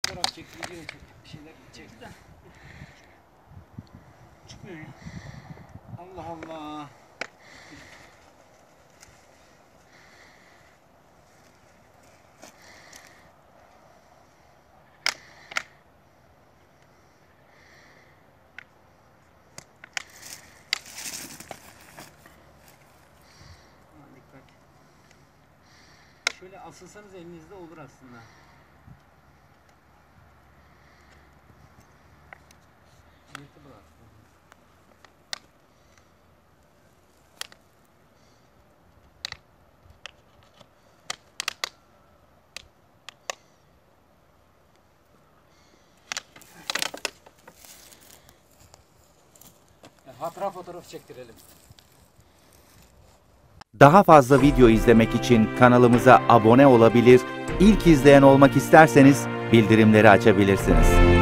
fotoğraf çek, video çek, bir şeyler çek de. Çıkmıyor ya. Allah Allah. Dikkat. Şöyle asılsanız elinizde olur aslında. Yırtılır aslında. Hatıra fotoğraf çektirelim. Daha fazla video izlemek için kanalımıza abone olabilir, ilk izleyen olmak isterseniz bildirimleri açabilirsiniz.